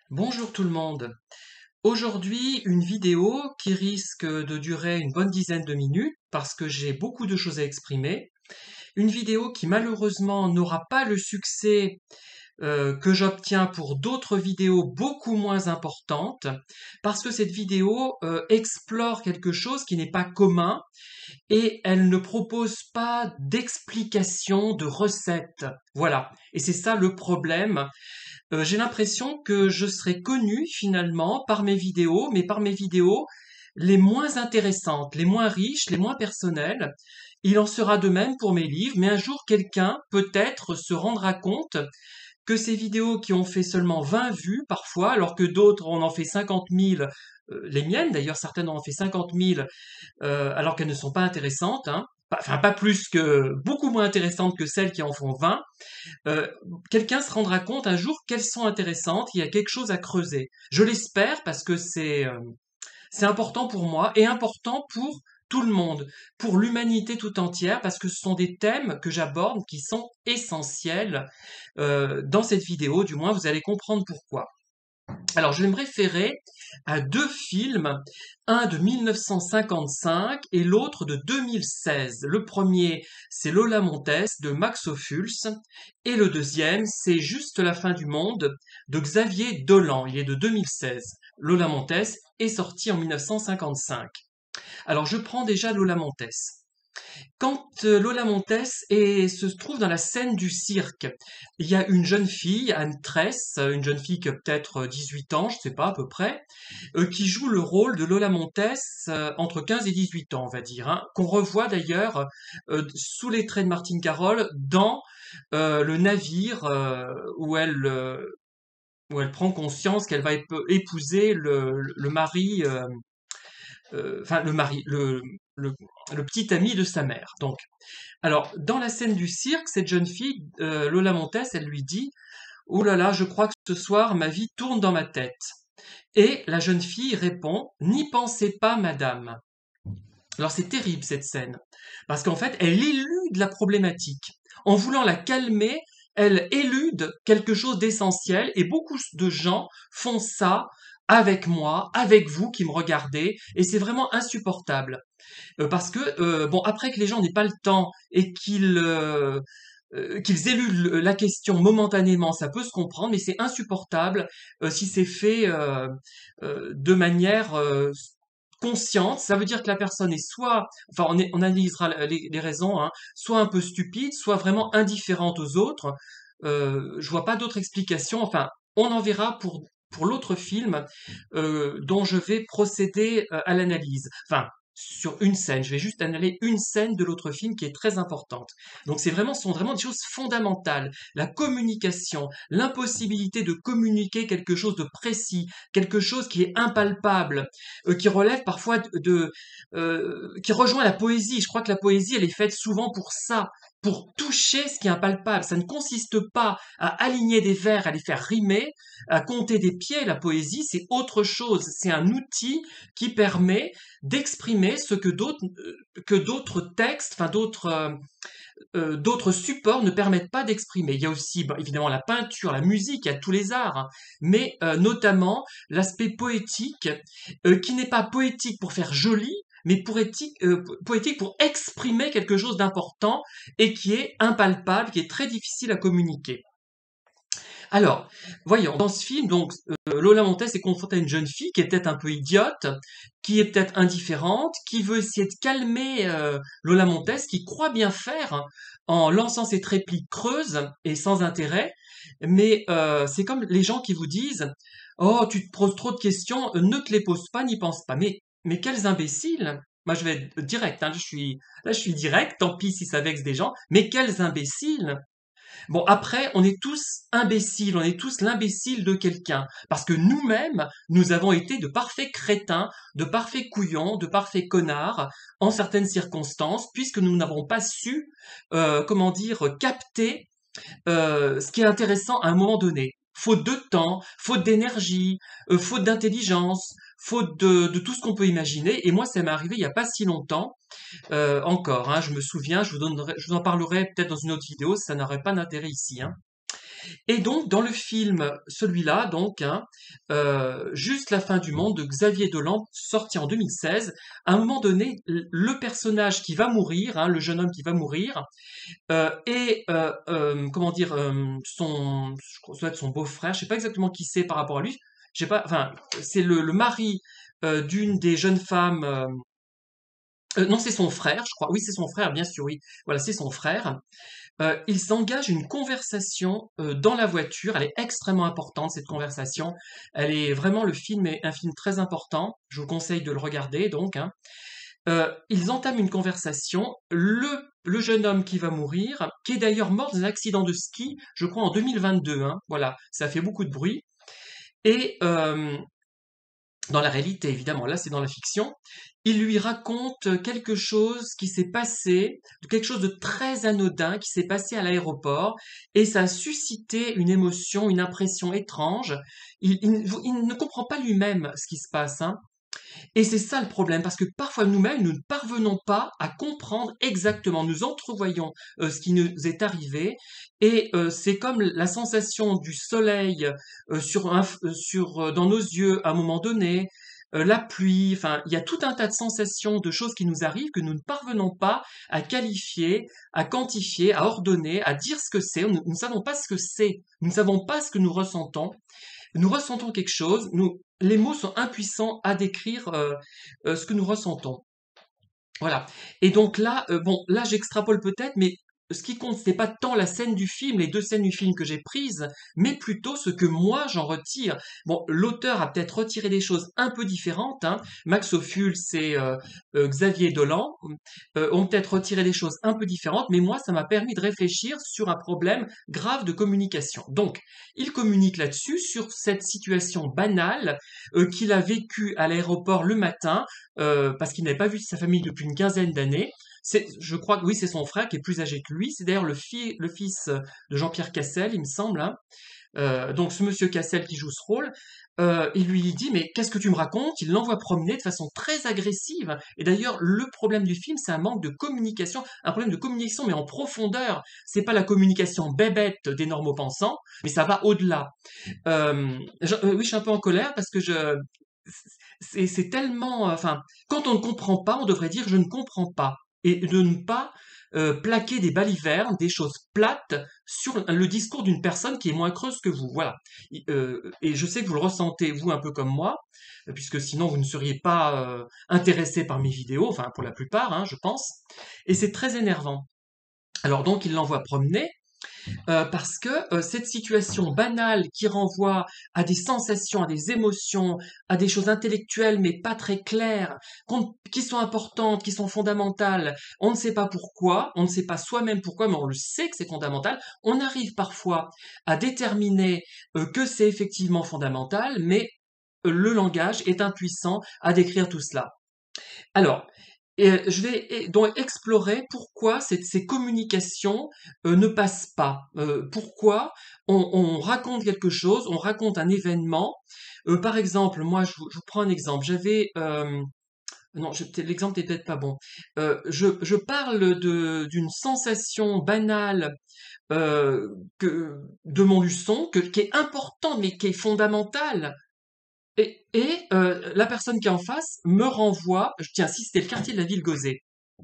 Bonjour tout le monde. Aujourd'hui, une vidéo qui risque de durer une bonne dizaine de minutes parce que j'ai beaucoup de choses à exprimer. Une vidéo qui malheureusement n'aura pas le succès que j'obtiens pour d'autres vidéos beaucoup moins importantes parce que cette vidéo explore quelque chose qui n'est pas commun et elle ne propose pas d'explication, de recette. Voilà. Et c'est ça le problème. J'ai l'impression que je serai connu finalement par mes vidéos, mais par mes vidéos les moins intéressantes, les moins riches, les moins personnelles. Il en sera de même pour mes livres, mais un jour quelqu'un peut-être se rendra compte que ces vidéos qui ont fait seulement 20 vues parfois, alors que d'autres en ont fait 50 000, les miennes d'ailleurs, certaines en ont fait 50 000, alors qu'elles ne sont pas intéressantes, hein, enfin pas plus que, beaucoup moins intéressantes que celles qui en font 20. euh, Quelqu'un se rendra compte un jour qu'elles sont intéressantes, il y a quelque chose à creuser. Je l'espère parce que c'est important pour moi et important pour tout le monde, pour l'humanité tout entière, parce que ce sont des thèmes que j'aborde qui sont essentiels dans cette vidéo, du moins vous allez comprendre pourquoi. Alors, je vais me référer à deux films, un de 1955 et l'autre de 2016. Le premier, c'est Lola Montez de Max Ophuls et le deuxième, c'est Juste la fin du monde de Xavier Dolan. Il est de 2016. Lola Montez est sorti en 1955. Alors, je prends déjà Lola Montez. Quand Lola Montez se trouve dans la scène du cirque, il y a une jeune fille, Anne Tress, une jeune fille qui a peut-être 18 ans, je sais pas à peu près, qui joue le rôle de Lola Montez entre 15 et 18 ans, on va dire, hein, qu'on revoit d'ailleurs sous les traits de Martine Carole dans le navire où elle prend conscience qu'elle va épouser le mari enfin le mari, le petit ami de sa mère. Donc, alors dans la scène du cirque, cette jeune fille, Lola Montez, elle lui dit: "Oh là là, je crois que ce soir ma vie tourne dans ma tête." Et la jeune fille répond: "N'y pensez pas, madame." Alors c'est terrible cette scène, parce qu'en fait, elle élude la problématique. En voulant la calmer, elle élude quelque chose d'essentiel, et beaucoup de gens font ça avec moi, avec vous qui me regardez, et c'est vraiment insupportable. Parce que, bon, après que les gens n'aient pas le temps et qu'ils éludent la question momentanément, ça peut se comprendre, mais c'est insupportable si c'est fait de manière consciente. Ça veut dire que la personne est soit, enfin, on analysera les raisons, hein, soit un peu stupide, soit vraiment indifférente aux autres. Je vois pas d'autre explication. Enfin, on en verra pour l'autre film dont je vais procéder à l'analyse. Enfin, sur une scène. Je vais juste analyser une scène de l'autre film qui est très importante. Donc sont vraiment des choses fondamentales. La communication, l'impossibilité de communiquer quelque chose de précis, quelque chose qui est impalpable, qui relève parfois qui rejoint la poésie. Je crois que la poésie, elle est faite souvent pour ça, pour toucher ce qui est impalpable. Ça ne consiste pas à aligner des vers, à les faire rimer, à compter des pieds. La poésie, c'est autre chose. C'est un outil qui permet d'exprimer ce que d'autres textes, enfin d'autres supports ne permettent pas d'exprimer. Il y a aussi évidemment la peinture, la musique, il y a tous les arts, hein, mais notamment l'aspect poétique, qui n'est pas poétique pour faire joli, mais poétique pour exprimer quelque chose d'important et qui est impalpable, qui est très difficile à communiquer. Alors, voyons, dans ce film, donc, Lola Montez est confrontée à une jeune fille qui est peut-être un peu idiote, qui est peut-être indifférente, qui veut essayer de calmer Lola Montez, qui croit bien faire hein, en lançant cette réplique creuse et sans intérêt, mais c'est comme les gens qui vous disent: "Oh, tu te poses trop de questions, ne te les pose pas, n'y pense pas." Mais quels imbéciles! Moi, je vais être direct, hein, là, je suis direct, tant pis si ça vexe des gens, mais quels imbéciles! Bon, après, on est tous imbéciles, on est tous l'imbécile de quelqu'un, parce que nous-mêmes, nous avons été de parfaits crétins, de parfaits couillons, de parfaits connards, en certaines circonstances, puisque nous n'avons pas su, comment dire, capter ce qui est intéressant à un moment donné. Faute de temps, faute d'énergie, faute d'intelligence, faute de tout ce qu'on peut imaginer. Et moi, ça m'est arrivé il n'y a pas si longtemps encore. Hein, je me souviens, je vous en parlerai peut-être dans une autre vidéo, ça n'aurait pas d'intérêt ici. Hein. Et donc, dans le film, celui-là, donc, hein, Juste la fin du monde de Xavier Dolan, sorti en 2016, à un moment donné, le personnage qui va mourir, hein, le jeune homme qui va mourir, comment dire, je crois que ça doit être son beau-frère, je sais pas exactement qui c'est par rapport à lui, je sais pas, enfin, c'est le mari d'une des jeunes femmes. Non, c'est son frère, je crois. Oui, c'est son frère, bien sûr, oui. Voilà, c'est son frère. Ils s'engagent une conversation dans la voiture. Elle est extrêmement importante, cette conversation. Elle est vraiment, le film est un film très important. Je vous conseille de le regarder, donc, hein. Ils entament une conversation. Le jeune homme qui va mourir, qui est d'ailleurs mort dans un accident de ski, je crois en 2022, hein. Voilà, ça fait beaucoup de bruit. Et dans la réalité, évidemment, là c'est dans la fiction, il lui raconte quelque chose qui s'est passé, quelque chose de très anodin qui s'est passé à l'aéroport, et ça a suscité une émotion, une impression étrange. Il ne comprend pas lui-même ce qui se passe, hein. Et c'est ça le problème, parce que parfois nous-mêmes, nous ne parvenons pas à comprendre exactement. Nous entrevoyons ce qui nous est arrivé, et c'est comme la sensation du soleil dans nos yeux à un moment donné, la pluie, enfin, il y a tout un tas de sensations, de choses qui nous arrivent que nous ne parvenons pas à qualifier, à quantifier, à ordonner, à dire ce que c'est. Nous ne savons pas ce que c'est. Nous ne savons pas ce que nous ressentons. Nous ressentons quelque chose, les mots sont impuissants à décrire ce que nous ressentons. Voilà. Et donc là, bon, là j'extrapole peut-être, mais ce qui compte, c'est pas tant la scène du film, les deux scènes du film que j'ai prises, mais plutôt ce que moi j'en retire. Bon, l'auteur a peut-être retiré des choses un peu différentes, hein. Max Ophuls et Xavier Dolan ont peut-être retiré des choses un peu différentes, mais moi ça m'a permis de réfléchir sur un problème grave de communication. Donc, il communique là-dessus, sur cette situation banale qu'il a vécue à l'aéroport le matin, parce qu'il n'avait pas vu sa famille depuis une quinzaine d'années. Je crois que oui, c'est son frère qui est plus âgé que lui. C'est d'ailleurs le fils de Jean-Pierre Cassel, il me semble, hein. Donc ce monsieur Cassel qui joue ce rôle, il lui dit mais qu'est-ce que tu me racontes? Il l'envoie promener de façon très agressive. Et d'ailleurs le problème du film, c'est un manque de communication, un problème de communication mais en profondeur. C'est pas la communication bébête des normaux-pensants, mais ça va au-delà. Oui, je suis un peu en colère parce que c'est tellement, enfin, quand on ne comprend pas, on devrait dire je ne comprends pas, et de ne pas plaquer des balivernes, des choses plates sur le discours d'une personne qui est moins creuse que vous. Voilà. Et je sais que vous le ressentez vous un peu comme moi, puisque sinon vous ne seriez pas intéressé par mes vidéos, enfin pour la plupart, hein, je pense. Et c'est très énervant. Alors donc il l'envoie promener parce que cette situation banale qui renvoie à des sensations, à des émotions, à des choses intellectuelles mais pas très claires, qui sont importantes, qui sont fondamentales, on ne sait pas pourquoi, on ne sait pas soi-même pourquoi, mais on le sait que c'est fondamental. On arrive parfois à déterminer que c'est effectivement fondamental, mais le langage est impuissant à décrire tout cela. Alors, je vais donc explorer pourquoi ces communications ne passent pas. Pourquoi on raconte quelque chose, on raconte un événement. Par exemple, moi, je vous prends un exemple. Non, l'exemple n'est peut-être pas bon. Je parle d'une sensation banale de Montluçon, qui est importante, mais qui est fondamentale. La personne qui est en face me renvoie, tiens, si c'était le quartier de la ville Gauzet,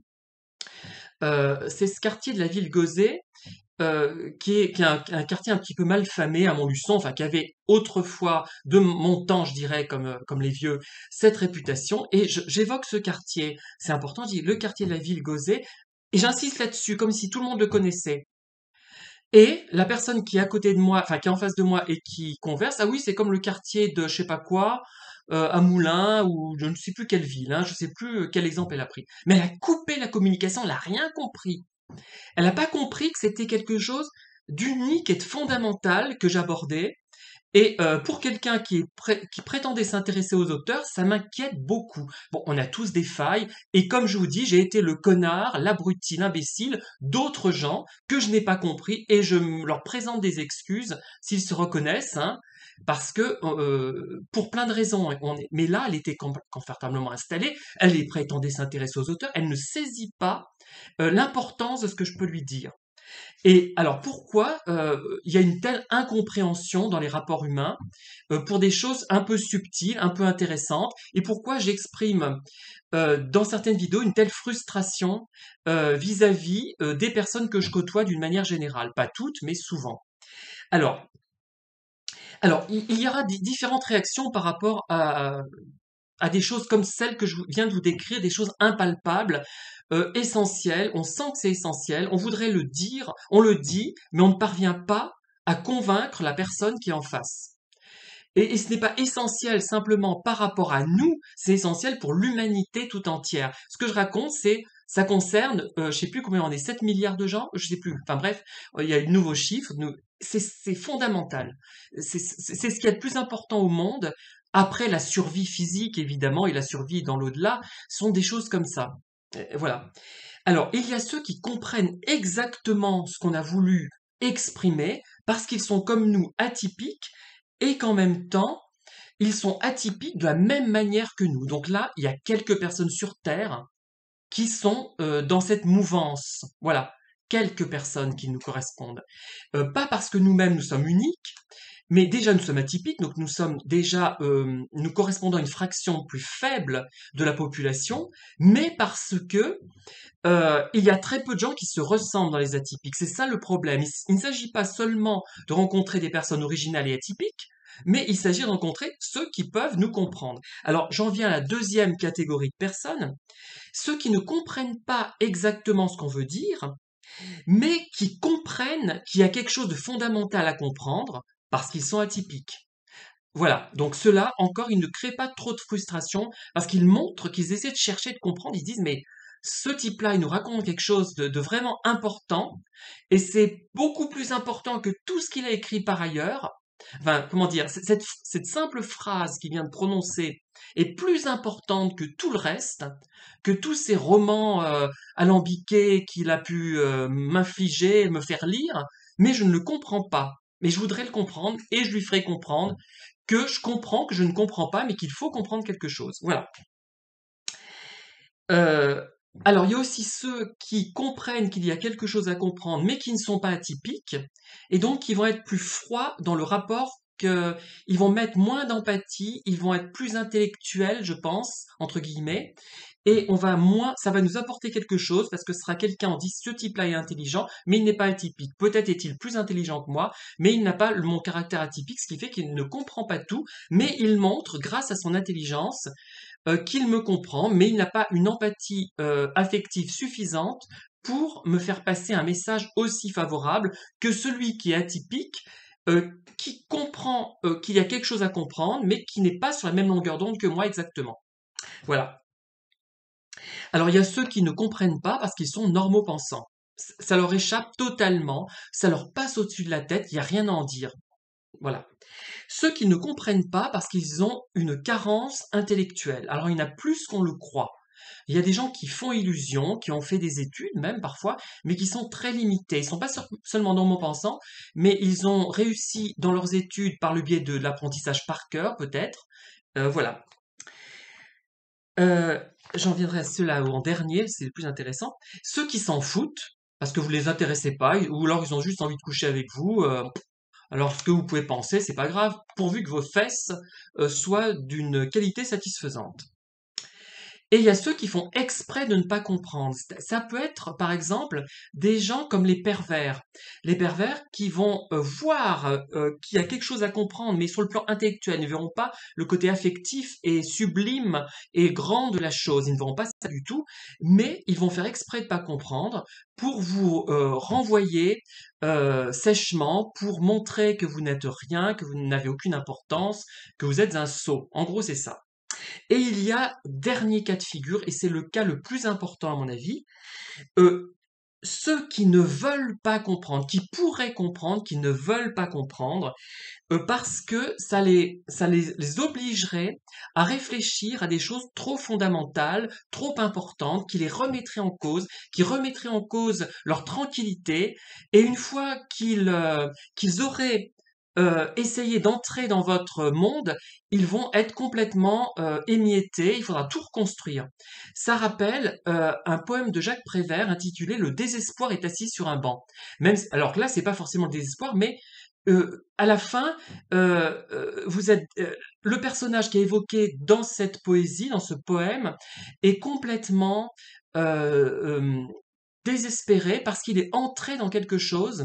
c'est ce quartier de la ville Gauzet qui est un quartier un petit peu mal famé à Montluçon, enfin qui avait autrefois, de mon temps, je dirais, comme les vieux, cette réputation. Et j'évoque ce quartier, c'est important, je dis le quartier de la ville Gauzet, et j'insiste là-dessus, comme si tout le monde le connaissait. Et la personne qui est à côté de moi, enfin qui est en face de moi et qui converse, ah oui, c'est comme le quartier de je sais pas quoi, à Moulins ou je ne sais plus quelle ville, hein, je sais plus quel exemple elle a pris. Mais elle a coupé la communication, elle n'a rien compris. Elle n'a pas compris que c'était quelque chose d'unique et de fondamental que j'abordais. Et pour quelqu'un qui prétendait s'intéresser aux auteurs, ça m'inquiète beaucoup. Bon, on a tous des failles, et comme je vous dis, j'ai été le connard, l'abruti, l'imbécile d'autres gens que je n'ai pas compris, et leur présente des excuses s'ils se reconnaissent, hein, parce que pour plein de raisons, mais là, elle était confortablement installée, prétendait s'intéresser aux auteurs, elle ne saisit pas l'importance de ce que je peux lui dire. Et alors pourquoi il y a une telle incompréhension dans les rapports humains pour des choses un peu subtiles, un peu intéressantes, et pourquoi j'exprime dans certaines vidéos une telle frustration vis-à-vis des personnes que je côtoie d'une manière générale, pas toutes, mais souvent. Alors, alors, il y aura différentes réactions par rapport à des choses comme celles que je viens de vous décrire, des choses impalpables, essentielles. On sent que c'est essentiel, on voudrait le dire, on le dit, mais on ne parvient pas à convaincre la personne qui est en face. Et ce n'est pas essentiel simplement par rapport à nous, c'est essentiel pour l'humanité tout entière. Ce que je raconte, ça concerne, je sais plus combien on est, 7 milliards de gens, je sais plus. Enfin bref, il y a de nouveaux chiffres. C'est fondamental. C'est ce qu'il y a de plus important au monde. Après la survie physique, évidemment, et la survie dans l'au-delà, sont des choses comme ça. Voilà. Alors, il y a ceux qui comprennent exactement ce qu'on a voulu exprimer parce qu'ils sont comme nous atypiques et qu'en même temps, ils sont atypiques de la même manière que nous. Donc là, il y a quelques personnes sur Terre qui sont dans cette mouvance. Voilà, quelques personnes qui nous correspondent. Pas parce que nous-mêmes nous sommes uniques, mais déjà nous sommes atypiques, donc nous sommes déjà nous correspondons à une fraction plus faible de la population, mais parce que il y a très peu de gens qui se ressemblent dans les atypiques. C'est ça le problème. Il ne s'agit pas seulement de rencontrer des personnes originales et atypiques, mais il s'agit de rencontrer ceux qui peuvent nous comprendre. Alors j'en viens à la deuxième catégorie de personnes, ceux qui ne comprennent pas exactement ce qu'on veut dire, mais qui comprennent qu'il y a quelque chose de fondamental à comprendre parce qu'ils sont atypiques. Voilà, donc ceux-là, encore, ils ne créent pas trop de frustration parce qu'ils montrent qu'ils essaient de chercher, de comprendre. Ils disent, mais ce type-là, il nous raconte quelque chose de vraiment important et c'est beaucoup plus important que tout ce qu'il a écrit par ailleurs. Enfin, comment dire, cette simple phrase qu'il vient de prononcer est plus importante que tout le reste, que tous ces romans alambiqués qu'il a pu m'infliger, me faire lire, mais je ne le comprends pas. Mais je voudrais le comprendre et je lui ferai comprendre que je comprends, que je ne comprends pas, mais qu'il faut comprendre quelque chose. Voilà. Euh, alors, il y a aussi ceux qui comprennent qu'il y a quelque chose à comprendre, mais qui ne sont pas atypiques, et donc qui vont être plus froids dans le rapport, ils vont mettre moins d'empathie, ils vont être plus intellectuels, je pense, entre guillemets, et ça va nous apporter quelque chose parce que ce sera quelqu'un, on dit ce type-là est intelligent, mais il n'est pas atypique. Peut-être est-il plus intelligent que moi, mais il n'a pas mon caractère atypique, ce qui fait qu'il ne comprend pas tout, mais il montre, grâce à son intelligence, qu'il me comprend, mais il n'a pas une empathie affective suffisante pour me faire passer un message aussi favorable que celui qui est atypique, qui comprend qu'il y a quelque chose à comprendre, mais qui n'est pas sur la même longueur d'onde que moi exactement. Voilà. Alors il y a ceux qui ne comprennent pas parce qu'ils sont normaux pensants. Ça leur échappe totalement, ça leur passe au-dessus de la tête, il n'y a rien à en dire. Voilà. Ceux qui ne comprennent pas parce qu'ils ont une carence intellectuelle. Alors il y en a plus qu'on le croit. Il y a des gens qui font illusion, qui ont fait des études même parfois, mais qui sont très limités. Ils ne sont pas seulement normaux pensants, mais ils ont réussi dans leurs études par le biais de l'apprentissage par cœur peut-être. Voilà. Euh, J'en viendrai à ceux-là en dernier, c'est le plus intéressant. Ceux qui s'en foutent, parce que vous les intéressez pas, ou alors ils ont juste envie de coucher avec vous. Alors ce que vous pouvez penser, c'est pas grave, pourvu que vos fesses soient d'une qualité satisfaisante. Et il y a ceux qui font exprès de ne pas comprendre. Ça peut être, par exemple, des gens comme les pervers. Les pervers qui vont voir qu'il y a quelque chose à comprendre, mais sur le plan intellectuel, ils ne verront pas le côté affectif et sublime et grand de la chose. Ils ne verront pas ça du tout, mais ils vont faire exprès de ne pas comprendre pour vous renvoyer sèchement, pour montrer que vous n'êtes rien, que vous n'avez aucune importance, que vous êtes un sot. En gros, c'est ça. Et il y a dernier cas de figure, et c'est le cas le plus important à mon avis, euh, ceux qui ne veulent pas comprendre, qui pourraient comprendre, qui ne veulent pas comprendre, parce que les obligerait à réfléchir à des choses trop fondamentales, trop importantes, qui les remettraient en cause, qui remettraient en cause leur tranquillité, et une fois qu'ils auraient essayer d'entrer dans votre monde, ils vont être complètement émiettés, il faudra tout reconstruire. Ça rappelle un poème de Jacques Prévert intitulé Le désespoir est assis sur un banc. Alors que là, c'est pas forcément le désespoir, mais à la fin, vous êtes le personnage qui est évoqué dans cette poésie, dans ce poème, est complètement euh, désespéré parce qu'il est entré dans quelque chose,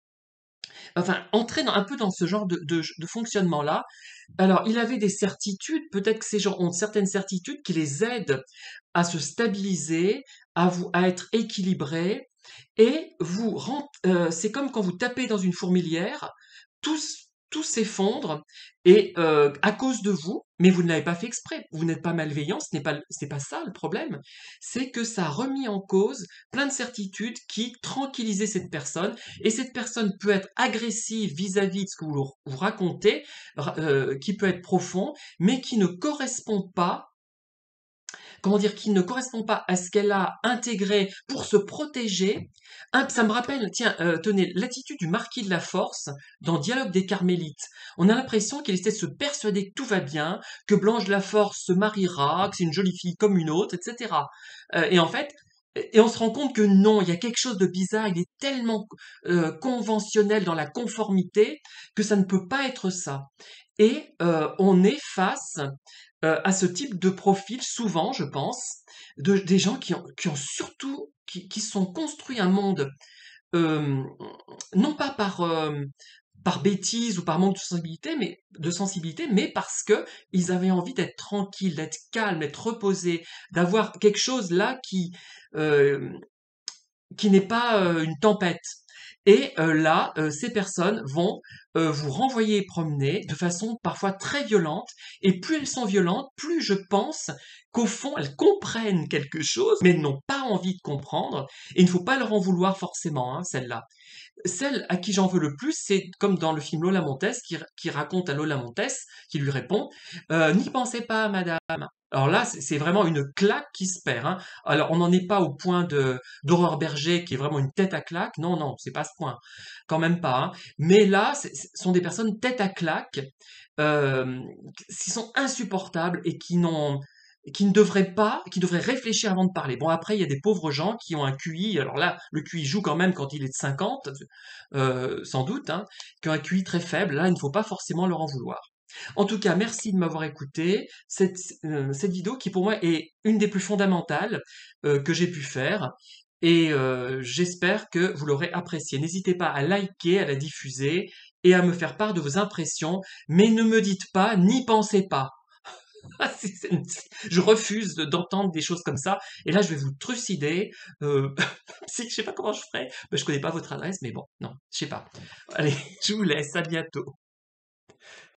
enfin entré un peu dans ce genre de fonctionnement-là. Alors, il avait des certitudes, peut-être que ces gens ont certaines certitudes qui les aident à se stabiliser, à être équilibrés, et c'est comme quand vous tapez dans une fourmilière, tout, tout s'effondre, et à cause de vous, mais vous ne l'avez pas fait exprès, vous n'êtes pas malveillant, c'est pas ça le problème, c'est que ça a remis en cause plein de certitudes qui tranquillisaient cette personne, et cette personne peut être agressive vis-à-vis de ce que vous racontez, qui peut être profond, mais qui ne correspond pas, comment dire, qui ne correspond pas à ce qu'elle a intégré pour se protéger. Ça me rappelle, tiens, tenez, l'attitude du marquis de la Force dans Dialogue des Carmélites. On a l'impression qu'il essaie de se persuader que tout va bien, que Blanche de la Force se mariera, que c'est une jolie fille comme une autre, etc. Et en fait, et on se rend compte que non, il y a quelque chose de bizarre, il est tellement conventionnel dans la conformité que ça ne peut pas être ça. Et on est face à ce type de profil, souvent, je pense, des gens qui ont surtout, qui se sont construits un monde, euh, non pas par bêtise ou par manque de sensibilité, mais parce que ils avaient envie d'être tranquilles, d'être calmes, d'être reposés, d'avoir quelque chose là euh, qui n'est pas une tempête. Et là, ces personnes vont vous renvoyer promener de façon parfois très violente. Et plus elles sont violentes, plus je pense qu'au fond, elles comprennent quelque chose, mais n'ont pas envie de comprendre. Et il ne faut pas leur en vouloir forcément, hein, celles-là. Celle à qui j'en veux le plus, c'est comme dans le film Lola Montez, qui raconte à Lola Montez, qui lui répond N'y pensez pas, madame. Alors là, c'est vraiment une claque qui se perd. Hein. Alors, on n'en est pas au point de d'Aurore Berger, qui est vraiment une tête à claque. Non, non, c'est pas ce point. Quand même pas. Hein. Mais là, ce sont des personnes tête à claque, euh, qui sont insupportables et qui ne devraient pas, qui devraient réfléchir avant de parler. Bon, après, il y a des pauvres gens qui ont un QI, alors là, le QI joue quand même quand il est de 50, sans doute, hein, qui ont un QI très faible, là, il ne faut pas forcément leur en vouloir. En tout cas, merci de m'avoir écouté. Cette vidéo qui pour moi est une des plus fondamentales que j'ai pu faire. Et j'espère que vous l'aurez appréciée. N'hésitez pas à liker, à la diffuser et à me faire part de vos impressions. Mais ne me dites pas, n'y pensez pas. Je refuse d'entendre des choses comme ça. Et là, je vais vous trucider. Euh, je sais pas comment je ferai. Je connais pas votre adresse, mais bon, non, je sais pas. Allez, je vous laisse. À bientôt.